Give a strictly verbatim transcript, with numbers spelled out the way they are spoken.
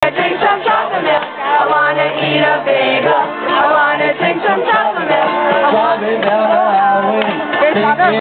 drink some chocolate milk. I wanna eat a bagel. I wanna drink some chocolate milk. I wanna